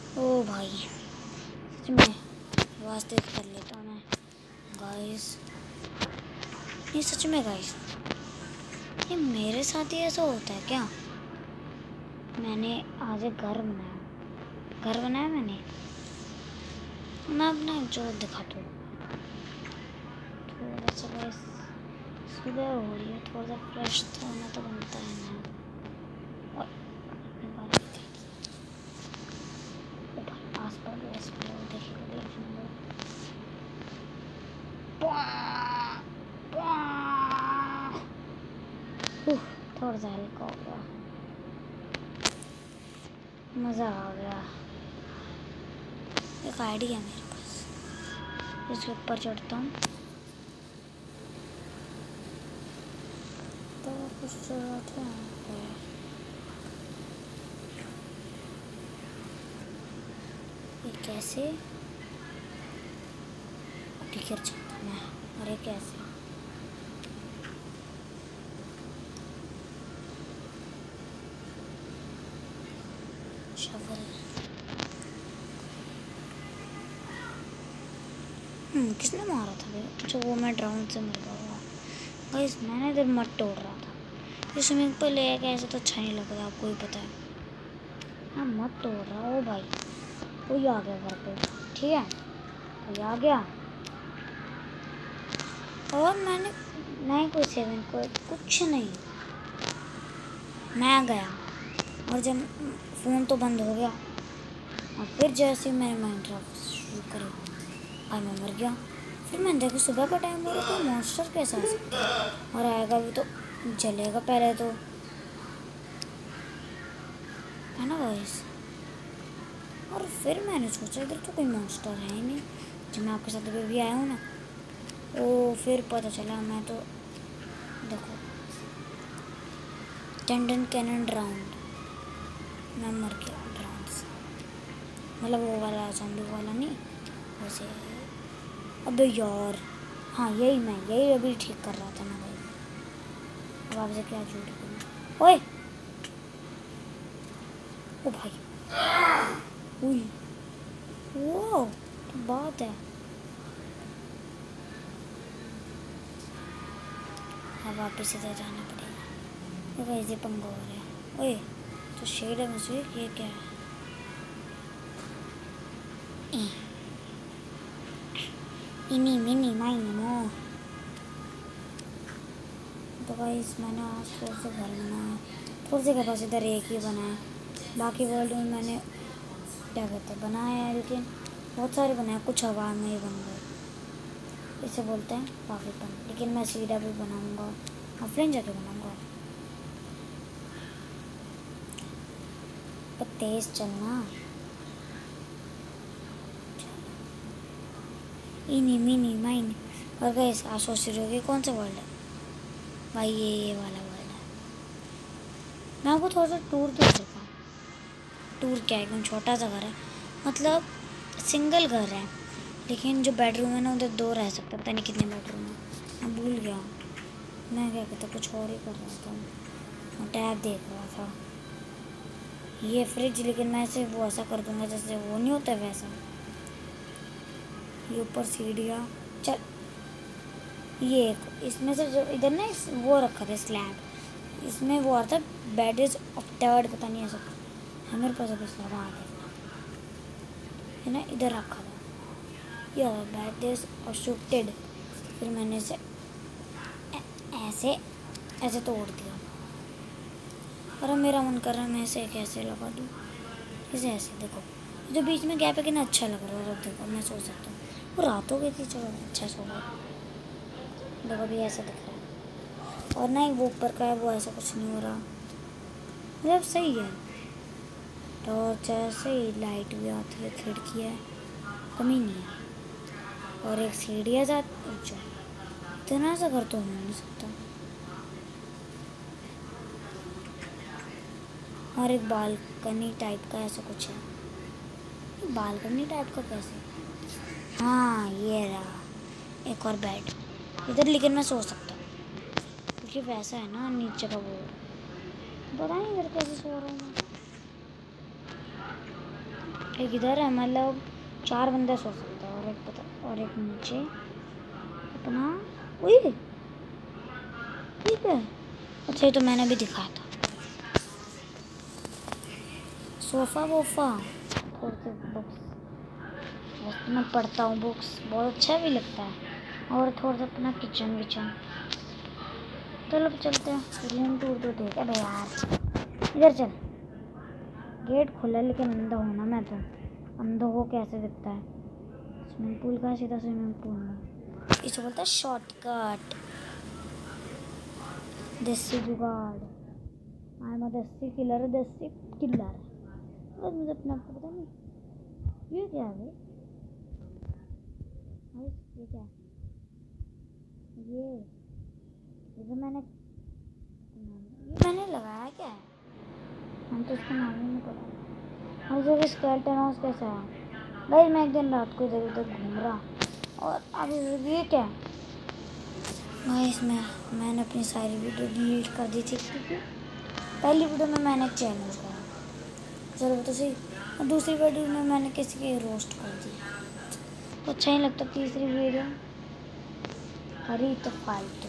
ओ भाई सच में आवाज़ तेज कर लेता हूँ मैं गाइस। नहीं सच में गाइस, ये मेरे साथ ही ऐसा होता है क्या? मैंने आज एक घर बनाया मैंने। मैं अपना जो दिखाता हूँ थोड़ा सा गाइस। सुबह हो रही है, थोड़ा सा फ्रेश होना तो बनता है ना। और आस पास थोड़ा सा हल्का हो गया, मज़ा आ गया। एक आइडिया है मेरे पास, इसके ऊपर चढ़ता हूँ तो कुछ जरूरत है। ये कैसे गिर जाता मैं? अरे कैसे? शवल। किसने मारा था भाई? अच्छा वो मैं ड्रोन से मर गया गाइस। मैंने इधर मत तोड़ रहा था। ये स्विमिंग पूल ले आया ऐसे तो अच्छा नहीं लग रहा, आपको ही पता है। हाँ मत तोड़ रहा। ओ भाई कोई आ गया घर पे, ठीक है कोई आ गया। और मैंने नहीं कोई सेवन कोई कुछ नहीं, मैं गया और जब फ़ोन तो बंद हो गया और फिर जैसे मैंने माइनक्राफ्ट शुरू करी और मैं मर गया। फिर मैंने देखा सुबह का टाइम हो रहा है, कोई मॉन्स्टर कैसा आ सकता है? और आएगा भी तो जलेगा पहले तो, है ना गाइस। और फिर मैंने सोचा इधर तो कोई मॉन्स्टर है ही नहीं, जब मैं आपके साथ अभी भी आया हूँ ना। ओ फिर पता चला मैं तो देखो टेंडन कैनन राउंड, मैं मर गया ड्रोन से। मतलब वो वाला ज़ॉम्बी वाला नहीं, वैसे। अबे यार हाँ यही अभी ठीक कर रहा था ना भाई। अब आपसे क्या झूठ बोलूं। ओए ओ भाई, उई वो तो बात है। अब वापस इधर जाना पड़ेगा। देखो ऐसे पंगा हो रहा है। ओए तो शेड है मुझे, ये क्या है? इनी मिनी माइनी मो। तो भाई मैंने आज थोड़ा सा घर बनाया, थोड़ी सी पास इधर एक ही बनाया। बाकी वर्ल्ड में मैंने क्या कहते हैं बनाया है, लेकिन बहुत सारे बनाए, कुछ हवा में ही बन गए। इसे बोलते हैं पागलपन। लेकिन मैं सीधा भी बनाऊंगा, ऑफलाइन जाके बनाऊंगा। पर तेज चलना। इनी मिनी माइनी। और गैस आप सोच रहे हो कि कौन सा वर्ल्ड है भाई? ये वाला वर्ल्ड है। मैं आपको थोड़ा सा टूर दे सकता हूँ। टूर क्या है, एकदम छोटा सा घर है, मतलब सिंगल घर है, लेकिन जो बेडरूम है ना उधर 2 रह सकते, पता नहीं कितने बेडरूम है, मैं भूल गया। मैं क्या कहता कुछ और ही कर रहा था, मैं टैब देख रहा था। ये फ्रिज, लेकिन मैं इसे वो ऐसा कर दूंगा जैसे वो नहीं होता वैसा। ये ऊपर सीढ़ियाँ चल, ये एक इसमें से जो इधर ना वो रखा था स्लैब, इसमें वो आता बेड इज ऑफ थर्ड, पता नहीं ऐसा है मेरे पास अभी स्लैब आ गया है ना, इधर रखा था। ये बेड इज ऑब्स्ट्रक्टेड। फिर मैंने इसे ऐसे ऐसे तोड़ दिया, और अब मेरा मन कर रहा है मैं इसे कैसे लगा दूँ, इसे ऐसे। देखो जो बीच में गैप है कितना अच्छा लग रहा है। अब देखो मैं सो सकता हूँ, वो रात हो गई थी, चलो अच्छा सो गया। देखो भी ऐसा दिख रहा है, और ना ही वो ऊपर का है वो ऐसा कुछ नहीं हो रहा, मतलब सही है। टॉर्च है सही, लाइट भी आती है, खिड़की है, कमी नहीं है। और एक सीढ़ी है ज़्यादा ऊँचा, इतना सा घर तो हो नहीं सकता। और एक बालकनी टाइप का ऐसा कुछ है। बालकनी टाइप का कैसे? हाँ ये रहा एक और बेड इधर, लेकिन मैं सो सकता हूँ क्योंकि वैसा है ना नीचे का वो, पता नहीं इधर कैसे सो रहा हूँ मैं। एक इधर है, मतलब 4 बंदे सो सकते हैं, और एक पता, और एक नीचे अपना। उई ठीक है। अच्छा ये तो मैंने भी दिखाया था। सोफ़ा वोफ़ा, थोड़े से बुक्स, वैसे मैं पढ़ता हूँ बुक्स, बहुत अच्छा भी लगता है। और थोड़ा सा अपना किचन विचन। चलो अब चलते हैं रूम टूर तो देख है यार। इधर चल, गेट खुला लेकिन अंधा होना, मैं तो अंधा हो कैसे दिखता है। स्विमिंग पूल का सीधा स्विमिंग पूल में, इसे बोलता है शॉर्टकट, देसी जुगाड़। I am desi killer, desi killer. बस मुझे अपने आप को पता नहीं ये क्या है भाई, ये क्या है? ये तो मैंने लगाया क्या है, हम तो इसका नाम ही नहीं पता। और जो स्केलेटन हाउस कैसा है भाई, मैं एक दिन रात को इधर उधर घूम रहा, और अब ये क्या है भाई, इसमें मैंने अपनी सारी वीडियो डिलीट कर दी थी, क्योंकि पहली वीडियो में मैंने चैलेंज करा, चलो तो सही, और दूसरी वीडियो में मैंने किसी की रोस्ट कर दी, तो अच्छा ही लगता। तीसरी वीडियो करी तो फालतू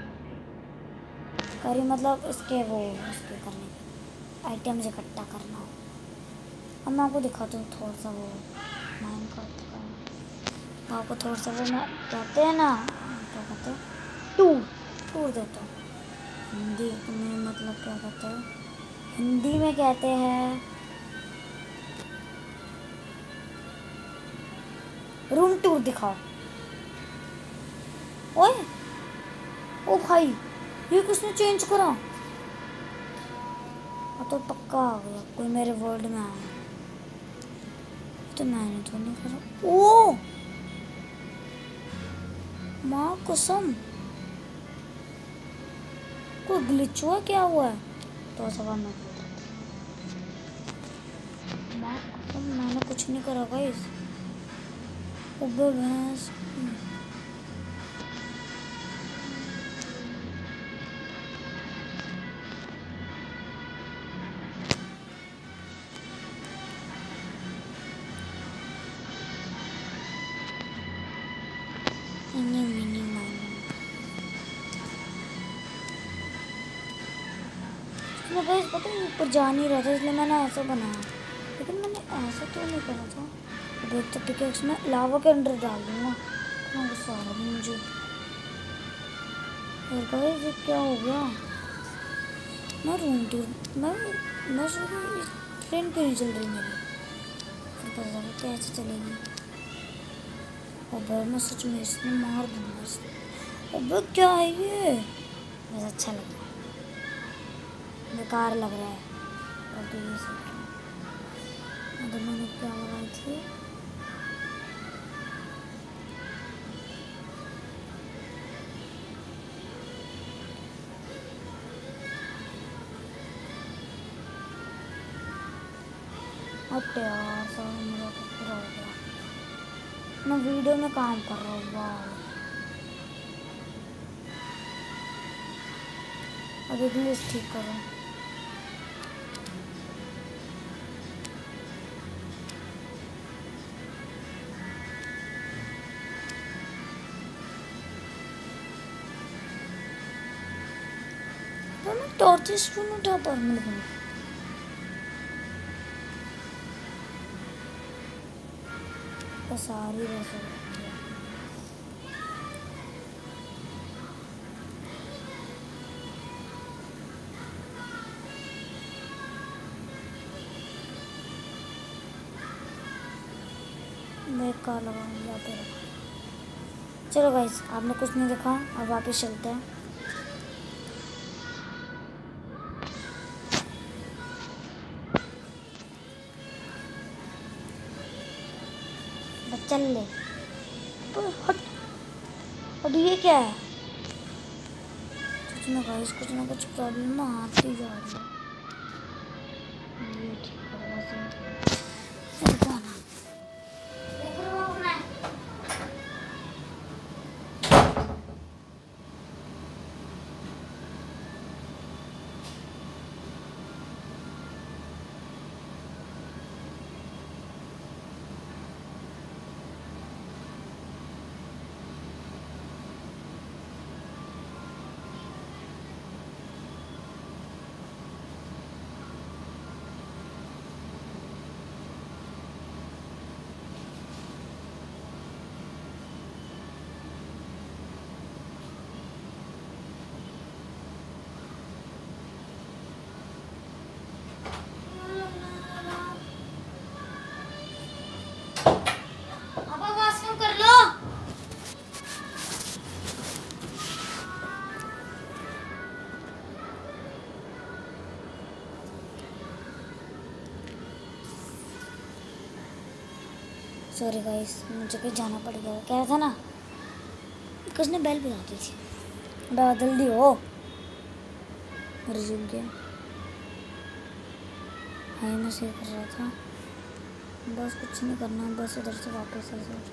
करी, मतलब इसके करने के आइटम्स इकट्ठा करना हो। अब मैं आपको दिखाता हूँ थोड़ा सा वो माइनक्राफ्ट का, आपको थोड़ा सा वो मैं कहते हैं ना, क्या कहते हैं, टूर देता हूँ। हिंदी में मतलब क्या कहते हैं, हिंदी में कहते हैं रूम टूर दिखाओ। ओए ओ भाई, ये किसने चेंज करा, तो पक्का आ गया कोई मेरे वर्ल्ड में आया, तो मैंने तो नहीं करा। ओ माँ कसम, कोई ग्लिच हुआ, क्या हुआ है, तो सवाल में माँ कसम मैंने कुछ नहीं करा गाइस। उबे भैंस, मैं गाइस पता है ऊपर जा नहीं रहा था, इसलिए मैंने ऐसा बनाया, लेकिन मैंने ऐसा तो नहीं करा था। अब एक तो पिकेक्स में लावा के अंदर डाल दूँगा, इतना गुस्सा आ रहा है मुझे। और गाइस ये क्या हो गया, मैं रूम टूर, मैं ट्रेन क्यों नहीं चल रही मेरी, फिर पता चला कैसे चलेगी। और मैं सच में इसने मार दूँगा इसने। अब क्या है ये, बस अच्छा लग रहा है, बेकार लग रहा है, और तो ये सब अगर मैंने क्या लगाई थी, अब यार सब मेरा तो पूरा हो गया, मैं वीडियो में काम कर रहा हूँ। वाह, अब इंग्लिश ठीक करो। तो मैं टॉर्चेस क्यों नहीं उठा पा रही हूँ, तो सारी वैसे बेकार लगाऊंगा तेरा। चलो गाइस, आपने कुछ नहीं देखा, अब वापस चलते हैं। बस चल ले, हट। अब ये क्या है, सच में गाइस कुछ ना कुछ प्रॉब्लम आती जा रही है। ये ठीक करो वैसे, देखो ना, सॉरी गाइस, मुझे कहीं जाना पड़ गया। कह रहा था ना, कुछ ने बेल बजा दी थी। जल्दी हो। रिज्यूम गेम हाई में सेव कर रहा था। बस कुछ नहीं करना, बस इधर से वापस आ जाओ।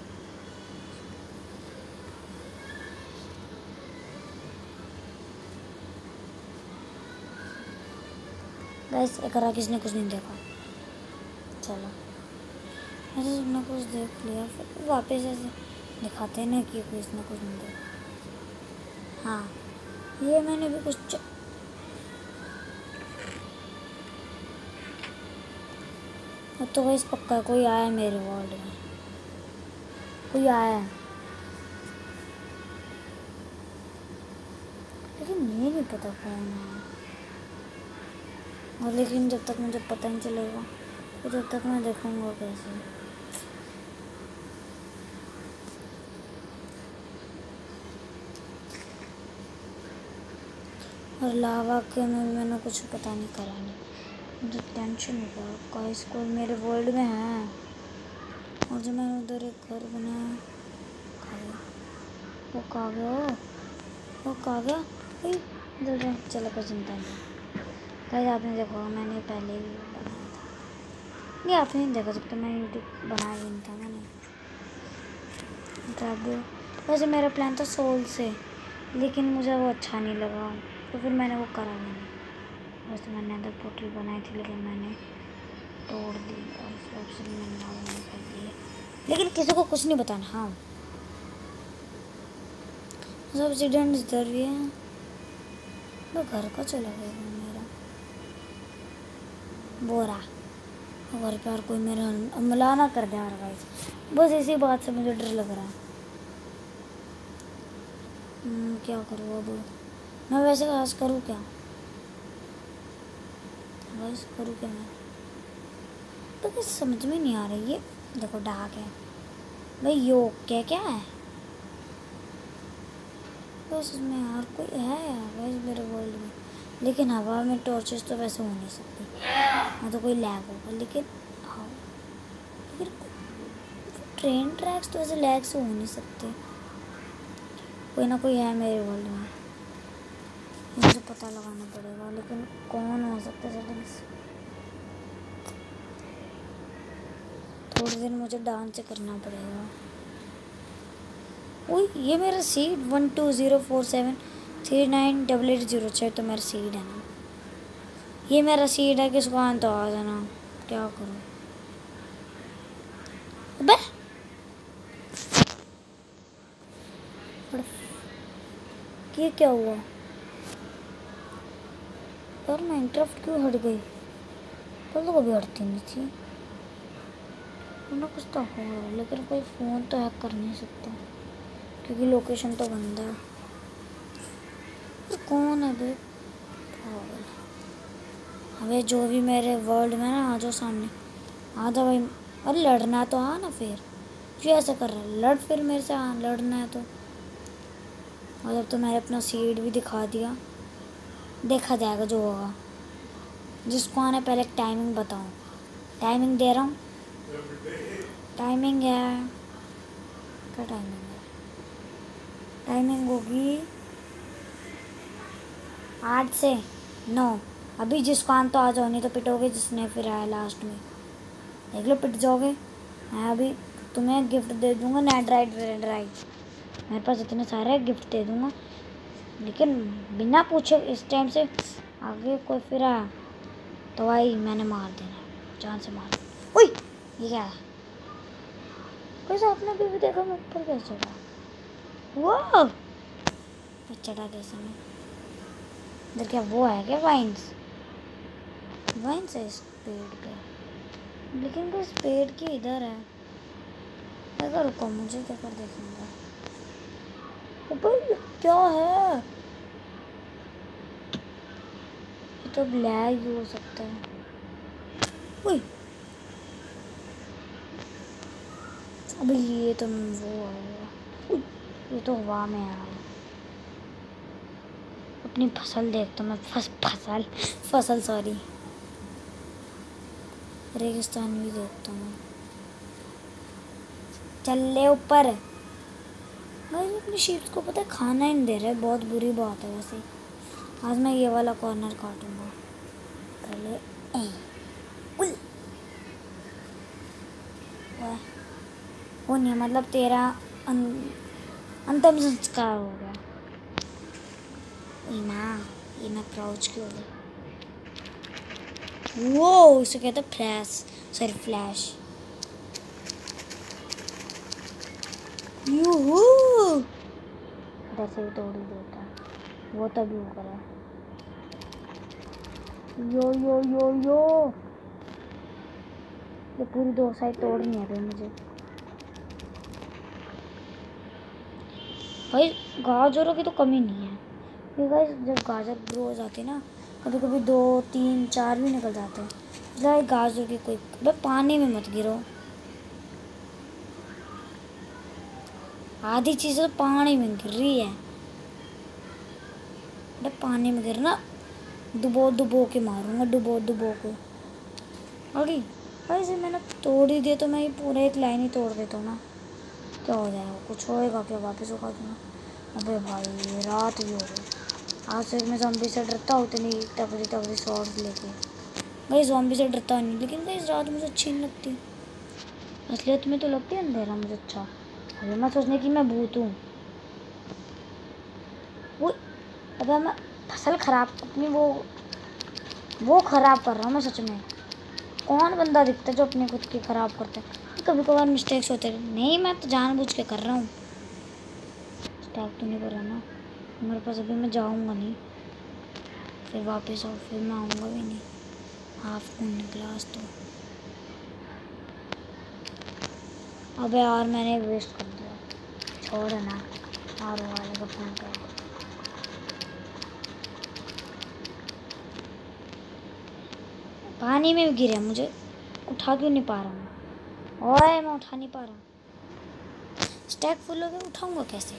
गाइस एक किसने कुछ नहीं देखा। चलो ऐसे सबने कुछ देख लिया, फिर वापस ऐसे दिखाते ना कि किसने कुछ नहीं देखा। हाँ ये मैंने भी कुछ तो गाइस पक्का कोई आया है मेरे वर्ल्ड में, कोई आया है, लेकिन ये नहीं पता कौन है। और लेकिन जब तक मुझे पता नहीं चलेगा तो तब तक मैं देखूंगा कैसे। और लावा के में मैंने कुछ पता नहीं करा नहीं, मुझे टेंशन हो गया। गाइस कोई मेरे वर्ल्ड में है, और जो मैंने उधर एक घर बनाया वो कहाँ गया, वो कहाँ गया। इधर चलो कोई चिंता नहीं। गाइस आपने देखा मैंने पहले भी बनाया था, नहीं आपने नहीं देखा जब तो मैं यूट्यूब बनाया ही नहीं था मैंने। वैसे मेरा प्लान था सोल से, लेकिन मुझे वो अच्छा नहीं लगा तो फिर मैंने वो करा भी नहीं। वैसे मैंने अंदर पोर्टल बनाई थी लेकिन मैंने तोड़ दी और उसके बाद मैंने नाव कर दिए, लेकिन किसी को कुछ नहीं बताना। हाँ सब एक्सीडेंट इधर भी है। मैं घर का चला गया मेरा बोरा, घर पे और कोई मेरा हमला ना कर दे यार गाइस, बस इसी बात से मुझे डर लग रहा है। क्या करूँ अब मैं, वैसे आज करूँ क्या, बस करूँ क्या मैं, तो कुछ समझ में नहीं आ रही है। देखो डार्क है भाई, योग क्या है बस इसमें यार कोई है यार वैसे मेरे वर्ल्ड में, लेकिन हवा में टॉर्चेस तो वैसे हो नहीं सकती, हाँ तो कोई लैग होगा। लेकिन हाँ लेकिन ट्रेन ट्रैक्स तो ऐसे लैग से हो नहीं सकते, कोई ना कोई है मेरे वर्ल्ड में, मुझे पता लगाना पड़ेगा। लेकिन कौन हो सकता है जल्दी, थोड़ी देर मुझे डांस करना पड़ेगा। ओह ये मेरा सीड 120473988806 तो मेरा सीड है ना, ये मेरा सीड है। किसको आन तो आ जाना, क्या करूँ अबे ये क्या हुआ यार, माइनक्राफ्ट क्यों हट गई, कल तो कभी हटती नहीं थी ना, कुछ तो हो रहा है। लेकिन कोई फ़ोन तो हैक कर नहीं सकता क्योंकि लोकेशन तो बंद है। तो कौन है बे पागल, अबे जो भी मेरे वर्ल्ड में ना आ जाओ सामने, आ जाओ भाई। अरे लड़ना तो आ ना, फिर क्यों ऐसा कर रहा है, लड़ फिर मेरे से, आ लड़ना है तो। और अब तो मैंने अपना सीड भी दिखा दिया, देखा जाएगा जो होगा। जिसको आना पहले टाइमिंग बताओ, टाइमिंग दे रहा हूँ, टाइमिंग है क्या, टाइमिंग है, टाइमिंग होगी 8 से 9। अभी जिसको आन तो आ जाओ, नहीं तो पिटोगे जिसने फिर आया लास्ट में, देख लो पिट जाओगे। मैं अभी तुम्हें गिफ्ट दे दूँगा, नेट राइट मेरे पास इतने सारे गिफ्ट दे दूँगा, लेकिन बिना पूछे इस टाइम से आगे कोई फिर आया तो भाई मैंने मार देना, जान से मार। ओए ये क्या है, कैसे आपने भी देखा मैं ऊपर कैसे चढ़ा, वाह चढ़ा कैसे मैं इधर, क्या वो है क्या वाइन्स, वाइन्स है इस पेड़ पे, लेकिन कोई पेड़ की इधर है। अगर रुको मुझे क्या कर देखूंगा, ऊपर क्या है, ये तो ब्लैक ही हो सकता है। ओए अबे ये तो वो है, ये तो हवा में आ रहा है। अपनी फसल देखता हूँ मैं, फसल सॉरी, रेगिस्तान भी देखता हूँ। चल ले ऊपर। भाई अपनी शीप्स को पता है खाना ही नहीं दे रहे, बहुत बुरी बात है वैसे। आज मैं ये वाला कॉर्नर काटूंगा पहले। उल वो नहीं, मतलब तेरा अंतिम संस्कार हो गया। ये मैं क्राउच क्यों हो गया? वो उसे कहते फ्लैश, सॉरी फ्लैश। यूहू वैसे भी तोड़ ही देता है वो, तभी वो करा। यो यो यो यो ये पूरी 2 साइड तोड़नी है भाई मुझे। भाई गाजरों की तो कमी नहीं है, क्योंकि जब गाजर ग्रो हो जाती है ना, कभी कभी 2 3 4 भी निकल जाते हैं। इसलिए गाजर की कोई, भाई पानी में मत गिरो। आधी चीज़ें तो पानी में गिर रही है। अरे पानी में गिरना, डुबो डुबो के मारूंगा, डुबो डुबो को। अरे भाई से मैंने तोड़ ही दिया तो मैं ये पूरा एक लाइन ही तोड़ देता हूँ ना, क्या हो जाएगा? कुछ होएगा क्या? वापस उठा दूँगा। अबे भाई रात भी हो गई। आज से मैं ज़ॉम्बी से डरता हूँ, इतनी तगड़ी शॉट लेके। भाई ज़ॉम्बी से डरता नहीं, लेकिन भाई रात मुझे अच्छी नहीं लगती। असलियत में तो लगती है अंधेरा मुझे अच्छा। अभी मैं सोचने की मैं भूत हूँ। वो अबे मैं फसल खराब अपनी वो खराब कर रहा हूँ मैं सच में। कौन बंदा दिखता है जो अपने खुद की खराब करता है? कभी कभार मिस्टेक्स होते हैं। नहीं मैं तो जानबूझ के कर रहा हूँ। स्टैक तो नहीं कर रहा ना मेरे पास अभी। मैं जाऊँगा नहीं, फिर वापस आओ, फिर मैं आऊँगा भी नहीं। हाफ खून निकला आज तो। अबे यार मैंने वेस्ट कर दिया, छोड़ ना। और वाले का फोन कर, पानी में गिरे, मुझे उठा क्यों नहीं पा रहा हूँ? ओए मैं उठा नहीं पा रहा। स्टैक फुल हो गया, उठाऊंगा कैसे?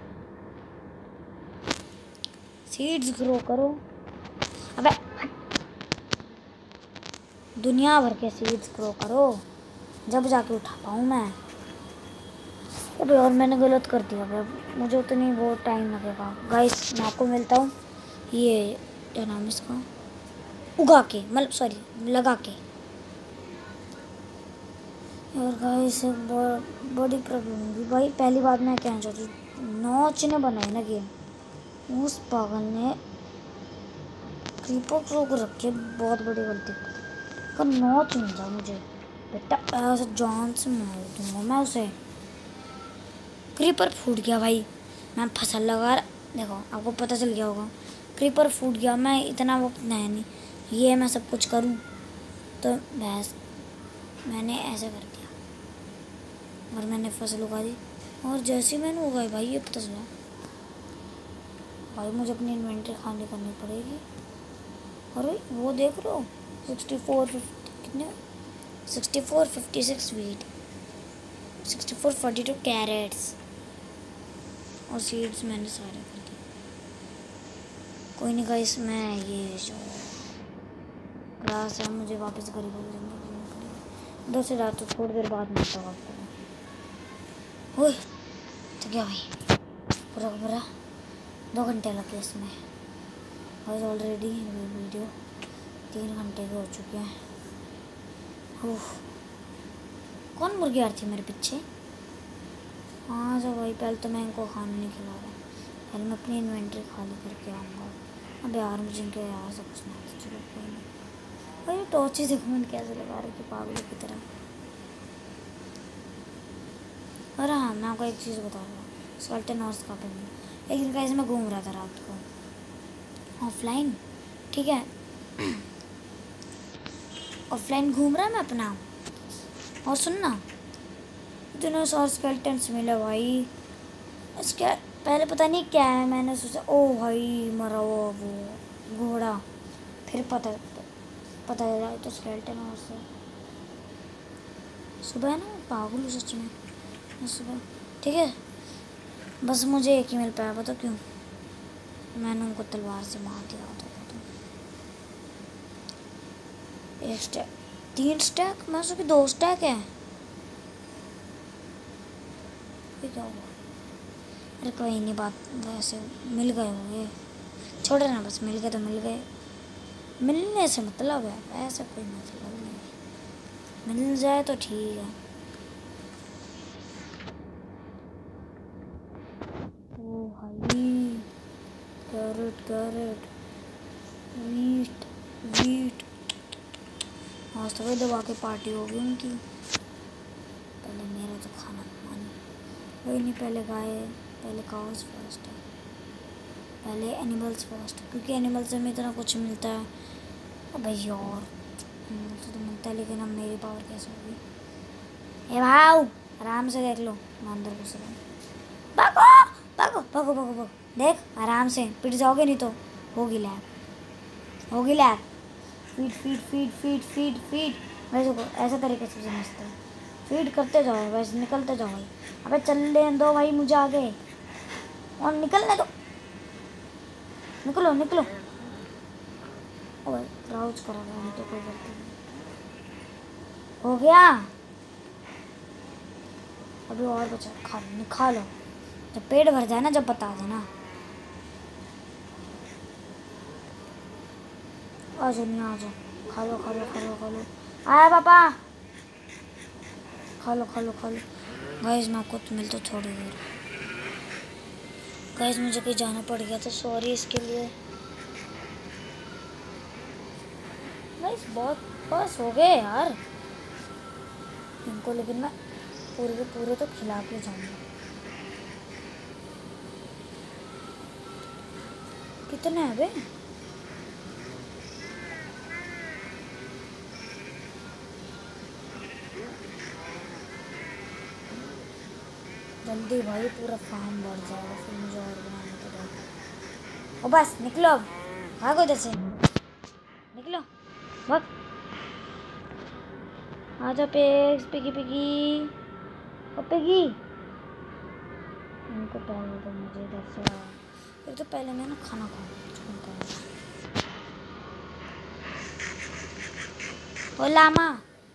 सीड्स ग्रो करो। अबे दुनिया भर के सीड्स ग्रो करो, जब जाके उठा पाऊँ मैं। अबे और मैंने गलत कर दिया भाई, मुझे उतनी बहुत टाइम लगेगा। गाइस मैं आपको मिलता हूँ, ये क्या नाम है इसका, उगा के, मतलब सॉरी लगा के। और गाइस बड़ी प्रॉब्लम होगी भाई। पहली बात मैं कहना चाहती हूँ, नॉच ने बनाया ना गेम, उस पागल ने क्रीपर को रख के बहुत बड़ी गलती कर। नॉच मिल जाए मुझे बेटा, ऐसे जान से मार दूंगा मैं उसे। क्रीपर फूट गया भाई, मैं फसल लगा देखो आपको पता चल गया होगा। क्रीपर फूट गया, मैं इतना वो नहीं ये मैं सब कुछ करूँ तो बस मैंने ऐसा कर दिया और मैंने फसल उगा दी। और जैसे ही मैंने उगाई भाई ये पता चला भाई मुझे अपनी इन्वेंट्री खाली करनी पड़ेगी। और वो देख रहे हो 64 कितने 64 56 वीट, 64 42 कैरेट्स और सीड्स मैंने सारे कर दिए। कोई नहीं गाइस, मैं ये जो क्लास है मुझे वापस गरीबों की जिंदगी जीनी पड़ेगी। 2 से रात तो थोड़ी देर बाद मिलता हूँ आपको। ओए तो क्या भाई पूरा 2 घंटे लगे इसमें। और ऑलरेडी वीडियो 3 घंटे के हो चुके हैं। कौन मुर्गी आ रही थी मेरे पीछे? हाँ जो भाई पहले तो मैं इनको खाना नहीं खिला रहा, पहले मैं अपनी इन्वेंट्री खाली करके आऊँगा। अब यार मुझे इनके यार से कुछ नहीं, चलो कोई नहीं। भाई टॉर्च देखो मैंने कैसे लगा रही थी पागलों की तरह। और हाँ मैं आपको एक चीज़ बता रहा हूँ, स्केलेटन हॉर्स का पेमेंट। एक दिन कैसे मैं घूम रहा था रात को ऑफलाइन, ठीक है ऑफलाइन घूम रहा मैं अपना, और सुनना इतने सारे स्केलेटन्स मिले भाई। इसके पहले पता नहीं क्या है, मैंने सोचा ओ भाई मरा हुआ वो घोड़ा, फिर पता चला तो स्केलेटन हॉर्स से। सुबह है ना पागल हूँ सच में सुबह, ठीक है बस मुझे एक ही मिल पाया, पता क्यों? मैंने उनको तलवार से मार दिया था। एक स्टैक 3 स्टैक, मैं सोचा 2 स्टैक है। अभी क्या हुआ? अरे कोई नहीं, बात वैसे मिल गए होंगे, छोड़े ना, बस मिल गए तो मिल गए, मिलने से मतलब है, ऐसा कोई मतलब नहीं, मिल जाए तो ठीक है। ओ भाई, कैरेट कैरेट, वीट वीट, आज तो भाई दबा के पार्टी होगी उनकी। पहले मेरा तो खाना मानी, कोई नहीं, पहले गाय, पहले काउस फर्स्ट है, पहले एनिमल्स फर्स्ट, क्योंकि एनिमल्स से हमें इतना कुछ मिलता है। अब भाई और तो मिलता है, लेकिन अब मेरी पावर कैसे होगी? ए भाऊ, आराम से देख लो, मैं अंदर घुस रहा हूँ। भागो भागो भागो भागो भागो, देख आराम से, पिट जाओगे नहीं तो होगी लैब, होगी lab. Feed feed feed feed feed feed, वैसे को ऐसा तरीके से समझते हैं, फीड करते जाओ, वैसे निकलते जाओ भाई। अबे चलने दो भाई मुझे आगे, और निकलने दो, निकलो निकलो। ओ भाई क्राउच करा रहा तो कोई गलती नहीं। हो गया, अभी और बचा, खा लो, खा लो, जब पेट भर जाए ना, जब बता देना। आ जाओ, नहीं आ जाओ, खा लो खा लो खा लो खा लो, आया पापा, खा लो खा लो खा लो। गाइस मैं आपको मिलता थोड़ी देर। गाइस मुझे कहीं जाना पड़ गया तो सॉरी इसके लिए। गाइस बहुत बस हो गए यार इनको, लेकिन मैं पूरे के पूरे तो खिला के जाऊंगा। कितने हैं बे? जल्दी भाई, पूरा फार्म बढ़ जाएगा, फिर मुझे और बनाने पड़ेगा। ओ बस निकलो, अब भागो, इधर से निकलो, भाग। आ जाओ pigs, piggy piggy, oh piggy, इनको पहले तो मुझे इधर से फिर तो पहले मैं ना खाना खाऊंगा। ओ लामा,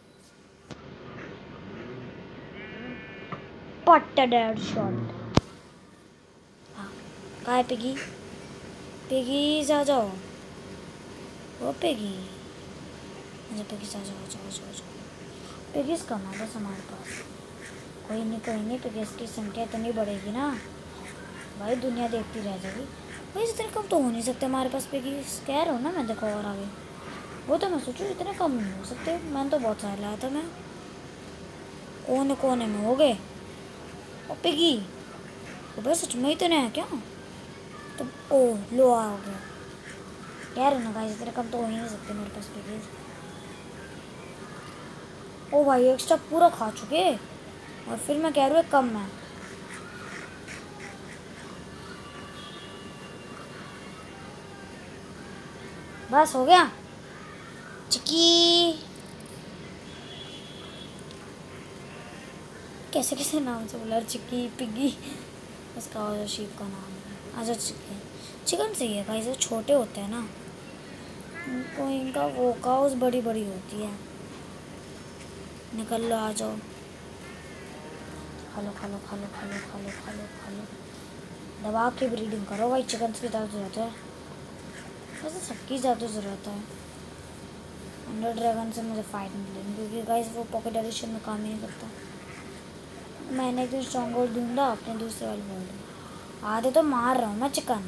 पट्टा शॉट। हाँ, कहाँ है पिगी? पिगीज आ जाओ, ओ पिगी, अच्छा पिगीज आ जाओ, आ जाओ आ जाओ आ जाओ। पिगीज कम है बस हमारे पास, कोई नहीं, पिगीज की संख्या इतनी बढ़ेगी ना भाई, दुनिया देखती रह जाएगी भाई। इतने कम तो हो नहीं सकते हमारे पास पिगीज, कह रहा हूँ ना मैं, देखो और आगे, वो तो मैं सोचूं इतने कम नहीं हो सकते, मैंने तो बहुत सारे लाया था मैं। कोने कोने में हो गए, ओ पिगी, तो बस सच में इतने हैं क्या? तो ओ लो आ गया, कह रहे ना गाइस इतने कम तो हो ही नहीं सकते मेरे पास पिगीज। ओ भाई एक्स्ट्रा पूरा खा चुके, और फिर मैं कह रही हूँ कम है। बस हो गया चिक्की, कैसे कैसे नाम से बोला, चिक्की पिग्गी, इसका और शीप का नाम है। अच्छा चिकन, चिकन सही है भाई, जो छोटे होते हैं ना उनको, इनका वो काउस बड़ी बड़ी होती है। निकल लो, आ जाओ, खा लो खा लो खा लो खा लो खा लो खा लो खा लो, दबा के ब्रीडिंग करो भाई, चिकन की ज़्यादा ज़रूरत है, वैसे सबकी ज़्यादा ज़रूरत है। अंडर ड्रैगन से मुझे फाइट नहीं लेनी, क्योंकि गाइस वो पॉकेट एडिशन में काम ही नहीं करता। मैंने एक दिन स्ट्रॉन्ग होल्ड ढूंढा अपने दूसरे वाले वर्ल्ड में, आधे तो मार रहा हूँ मैं चिकन,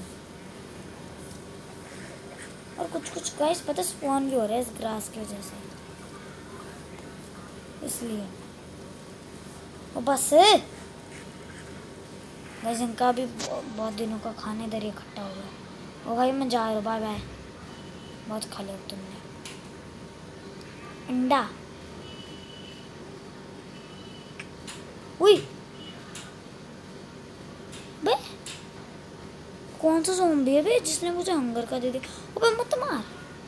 और कुछ कुछ गाइस पता स्पॉन भी हो रहा है इस ग्रास की वजह से, इसलिए वो बस गाइस इनका भी बहुत दिनों का खाने इधर इकट्ठा हो गया। ओ भाई मैं जा रहा हूँ, बाय बाय, बहुत खा लिया तुमने। अंडा, उई बे, कौन सा ज़ॉम्बी है बे जिसने मुझे हंगर का दे दिया? अबे मत मार,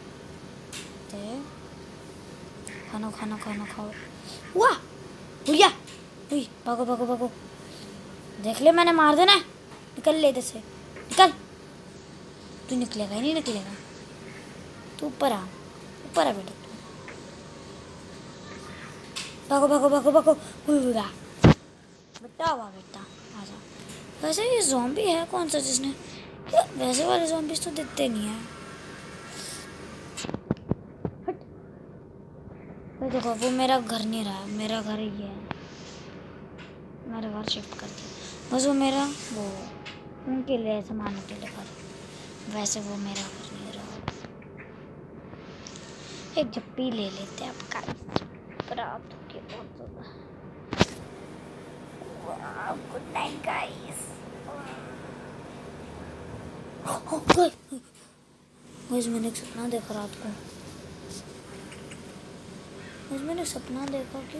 खाना खाना खाना खाओ, वाह भैया, उई भागो भागो भागो, देख ले मैंने मार देना, निकल ले इधर से, निकल, तू निकलेगा ही नहीं निकलेगा, तू ऊपर आ बेटा, भागो भागो भागो भागो, बेटा हुआ बेटा आजा। वैसे ये ज़ॉम्बी है कौन सा जिसने, वैसे वाले ज़ॉम्बीज तो दिखते नहीं है। वो देखो वो मेरा घर नहीं रहा, मेरा घर ये है, मेरा घर शिफ्ट कर दिया। बस वो मेरा वो उनके लिए सामान के लिए घर, वैसे वो मेरा घर नहीं रहा। एक जप्पी ले लेते हैं आपका रात के बहुत ज़्यादा। Good night guys. गाइस मैंने एक सपना देखा रात को। गाइस मैंने एक सपना देखा कि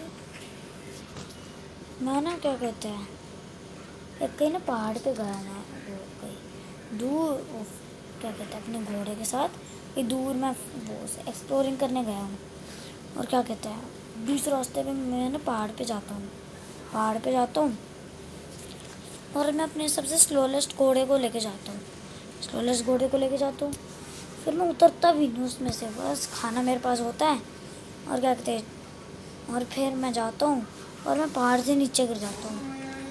मैं ना क्या कहते हैं एक कहीं ना पहाड़ पे गया मैं, वो कहीं दूर क्या कहते हैं अपने घोड़े के साथ कहीं दूर मैं वो एक्सप्लोरिंग करने गया हूँ। और क्या कहते हैं दूसरे रास्ते पे मैं ना पहाड़ पे जाता हूँ और मैं अपने सबसे स्लोलेस्ट घोड़े को लेके जाता हूँ, फिर मैं उतरता भी नहीं उसमें से, बस खाना मेरे पास होता है और क्या कहते हैं और फिर मैं जाता हूँ और मैं पहाड़ से नीचे गिर जाता हूँ।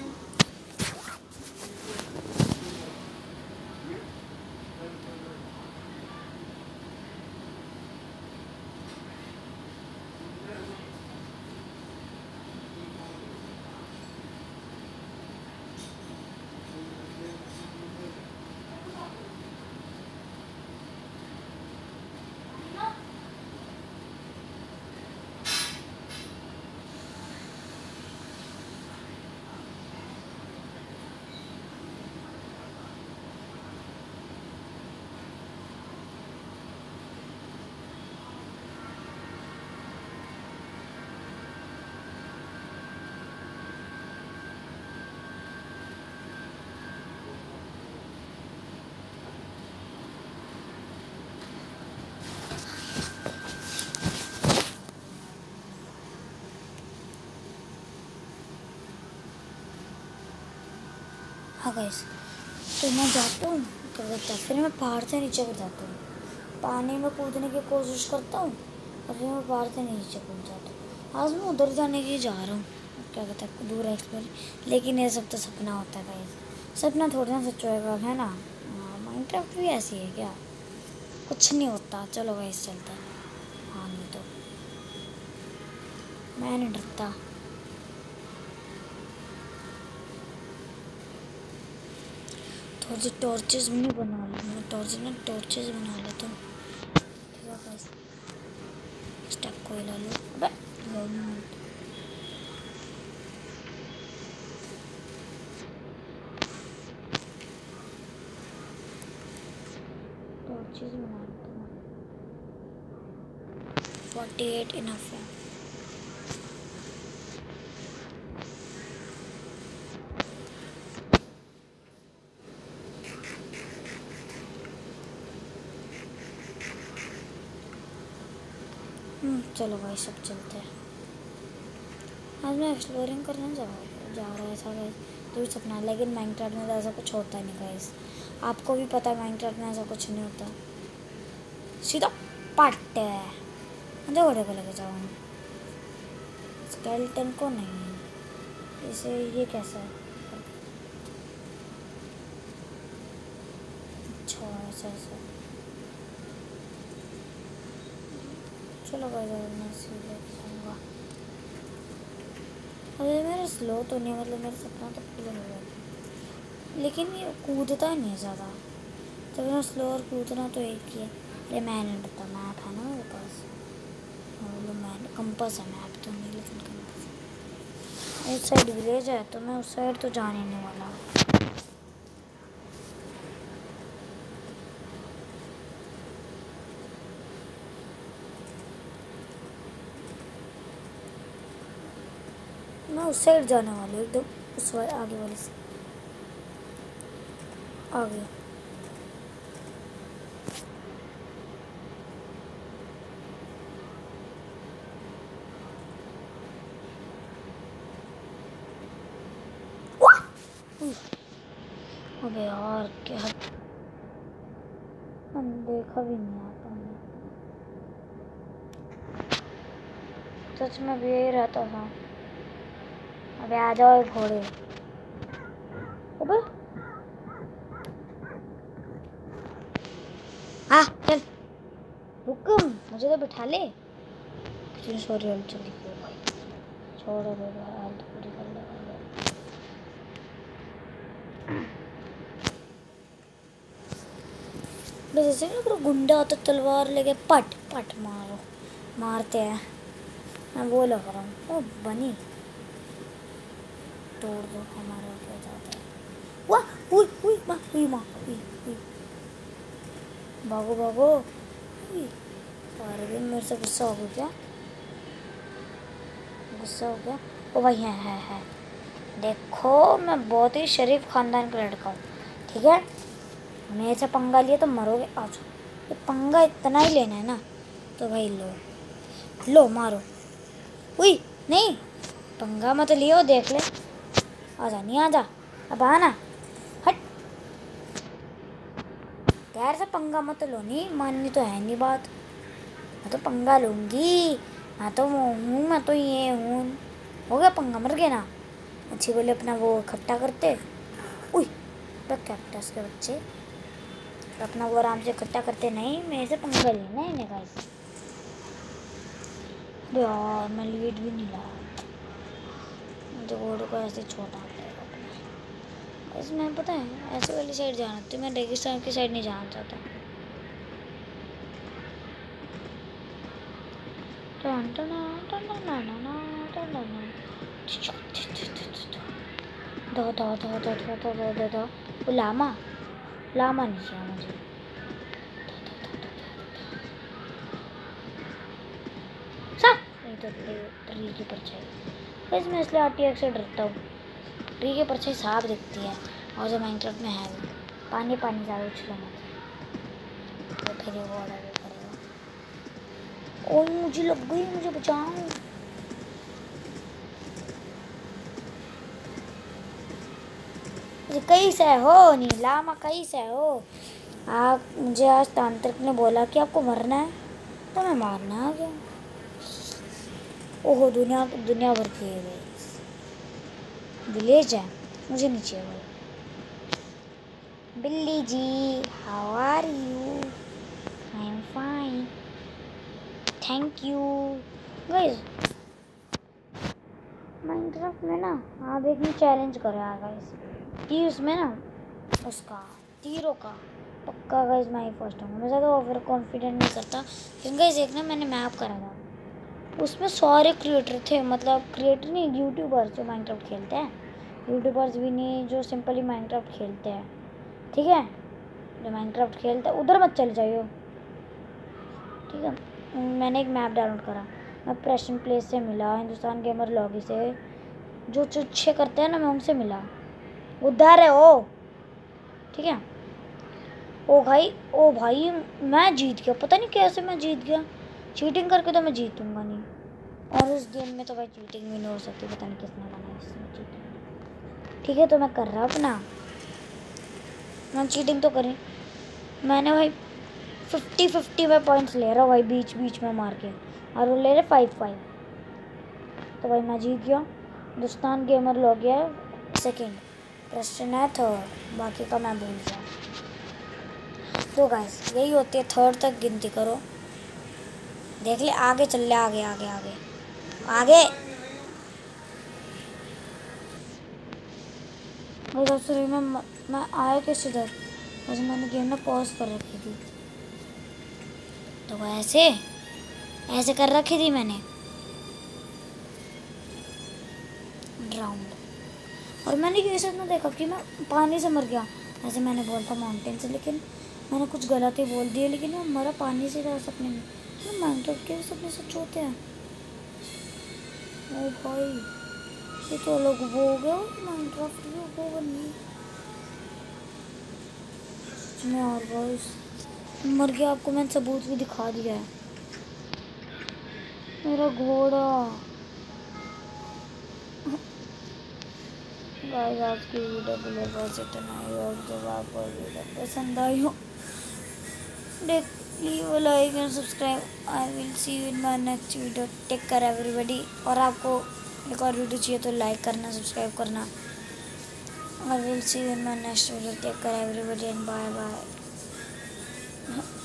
हाँ गाइस, तो मैं जाता हूँ क्या कहता है फिर मैं पहाड़ से नीचे गिर जाता हूँ, पानी में कूदने की कोशिश करता हूँ और फिर मैं पहाड़ से नीचे कूद जाता हूँ। आज मैं उधर जाने के लिए जा रहा हूँ क्या कहता है दूर एक्सप्लोर, लेकिन ये सब तो सपना होता है गाइस, सपना थोड़ा ना सच होएगा है ना। माइनक्राफ्ट भी ऐसी है क्या, कुछ नहीं होता। चलो गाइस चलते हैं। हाँ नहीं तो मैं नहीं डरता। थोड़ी सी टॉर्चेस भी नहीं बना ली मैं, टॉर्चेस बना लेता हूँ। ठीक है गाइस, स्टैक कोयला लो। अबे टॉर्चेस बना लेता हूँ। 48 इनफ है। चलो भाई सब चलते हैं। आज मैं एक्सप्लोरिंग करने जा रहा था गाइस, तो सपना, लेकिन माइनक्राफ्ट में तो ऐसा कुछ होता नहीं गाइस, आपको भी पता है माइनक्राफ्ट में ऐसा कुछ नहीं होता। सीधा पट मुझे घोड़े को लेके जाओ, स्केलेटन को नहीं। इसे ये कैसा है, अच्छा ऐसा ऐसा। चलो गाइस मैं सीधे जाऊँगा। अरे मेरा स्लो तो नहीं, मतलब मेरा सपना तो पूरा हो गया, लेकिन ये कूदता नहीं है ज़्यादा। जब मैं स्लो और कूदना तो एक ही है। अरे मैं नहीं डरता, मैप है ना मेरे पास, मतलब मैं कंपास है, मैप तो नहीं लेकिन कंपास। उस साइड विलेज है तो मैं उस साइड तो जाने नहीं वाला। मैं उस साइड जाने वाली हूँ एकदम, उस वाले आगे वाले से आगे। अबे यार क्या, देखा भी नहीं आता मैं, सच में भी यही रहता था। अबे आ जाओ घोड़े। अबे हाँ चल रुक, मुझे तो बिठा ले। सॉरी जल्दी छोड़ो हालत पूरी कर ले। जैसे ना पूरा गुंडा होता तलवार लेके पट पट मारते हैं। मैं वो लग रहा हूँ। ओ बनी तोड़ दो हमारा क्या जाता है। वाह उई उई माँ उई माँ उई उई भागो भागो। अरे मेरे से गुस्सा हो गया। गुस्सा हो गया। ओ भाई है। देखो मैं बहुत ही शरीफ खानदान का लड़का हूँ, ठीक है। मेरे से पंगा लिया तो मरोगे। आज ये पंगा इतना ही लेना है ना तो भाई लो मारो। उई नहीं पंगा मत लियो, देख ले। आजा नहीं आजा, अब आना हट। प्यार से पंगा मत लो, नहीं माननी तो है नहीं बात। मैं तो पंगा लूंगी, मैं तो हूँ, मैं तो ये हूँ। हो गया पंगा, मर गए ना। अच्छी बोले अपना वो इकट्ठा करते। उई कैक्टस के बच्चे अपना वो आराम से इकट्ठा करते। नहीं मेरे से पंगा लेना है इन्हें गाइस। यार मैं लीड भी नहीं लाया, मुझे घोड़ों को ऐसे छोटा पड़ेगा अपना। इसमें पता है ऐसे वाली साइड जाना तो मैं रेगिस्तान की साइड नहीं जाना चाहता। दो वो लामा नहीं चाहिए मुझे। नहीं तो ट्री की परछाई। मैं इसलिए RTX से डरता हूँ। ट्री की परछाई साफ दिखती है और जो माइनक्राफ्ट में है पानी ज़्यादा उछला मत तो फिर वो ऑर्डर करेगा। ओ मुझे लग गई, मुझे बचाओ। कैसे हो नीलामा, कैसे हो आप? मुझे आज तांत्रिक ने बोला कि आपको मरना है तो मैं मारना आ गया। ओहो दुनिया भर की विलेज है, मुझे नहीं चाहिए वो। बिल्ली जी how are you? I am fine thank you. Guys Minecraft में ना आप एक चैलेंज करो यार गाइस कि उसमें ना उसका तीरों का पक्का गाइस मैं ही फर्स्ट हूँ। मैं ज़्यादा ओवर कॉन्फिडेंट नहीं करता क्योंकि गाइस एक ना मैंने मैप करा था, उसमें सारे क्रिएटर थे। मतलब क्रिएटर नहीं, यूट्यूबर्स जो माइनक्राफ्ट खेलते हैं। यूट्यूबर्स भी नहीं, जो सिंपली माइनक्राफ्ट खेलते हैं, ठीक है। जो माइनक्राफ्ट खेलते हैं उधर मत चले जाइयो, ठीक है। मैंने एक मैप डाउनलोड करा, मैं प्रेशन प्लेस से मिला, हिंदुस्तान गेमर लॉगी से जो अच्छे करते हैं ना मैं उनसे मिला। उधर है वो, ठीक है। ओ भाई मैं जीत गया, पता नहीं कैसे मैं जीत गया। चीटिंग करके तो मैं जीतूंगा नहीं, और उस गेम में तो भाई चीटिंग भी नहीं हो सकती। पता नहीं किसने बनाया इसमें चीटिंग, ठीक है। तो मैं कर रहा अपना, मैं चीटिंग तो करी मैंने भाई 50-50 में पॉइंट्स ले रहा हूँ भाई बीच में मार के, और वो ले रहे 5-5। तो भाई मैं जीत गया। हिंदुस्तान गेमर लॉग गया सेकेंड, क्रिश्चियन है थर्ड, बाकी का मैं भूल गया। तो गाइस यही होती है, थर्ड तक गिनती करो। देख ले आगे चल ले, आगे आगे आगे आगे। मैं आया किस इधर, बस मैंने गेम में पॉज कर रखी थी। तो वो ऐसे कर रखी थी मैंने ड्राउंड, और मैंने ये सब ना देखा कि मैं पानी से मर गया। ऐसे मैंने बोला था माउंटेन से, लेकिन मैंने कुछ गलत ही बोल दिया। लेकिन यार मरा पानी से था सपने में। माइनक्राफ्ट के सपने सच होते हैं। ओ भाई ये तो अलग वो हो गया, माइनक्राफ्ट भी वो बनी में। और गाइस मर गया, आपको मैंने सबूत भी दिखा दिया है। मेरा घोड़ा। गाइस आज की वीडियो के लिए बस इतना ही, और जब आपको वीडियो पसंद आई हो leave a like and subscribe. I will see you in my next video. Take care everybody। और आपको एक और वीडियो चाहिए तो लाइक करना, सब्सक्राइब करना। और will see you in my next video. Take care everybody and bye bye.